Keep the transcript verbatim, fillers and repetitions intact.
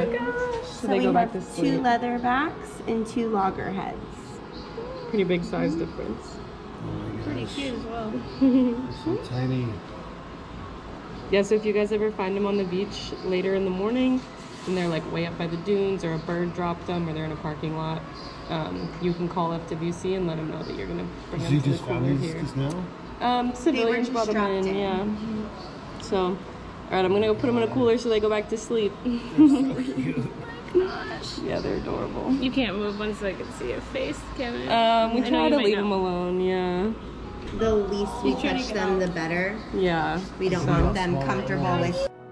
my gosh. So, So they we go back have to sleep. two leatherbacks and two loggerheads. Pretty big size difference. Oh Pretty cute as well. So tiny. Yeah, so if you guys ever find them on the beach later in the morning and they're like way up by the dunes or a bird dropped them or they're in a parking lot, um, you can call F W C and let them know that you're going to bring So them you to the just cooler found these here. just now? Um, civilians brought them in, in, yeah. So, all right, I'm going to go put them in a cooler so they go back to sleep. Gosh. Yeah, they're adorable. You can't move one so I can see your face, can I? Um, we I try to might leave not. them alone, yeah. The least we He's trying to touch get them, out. the better. Yeah. We don't So- want them comfortable with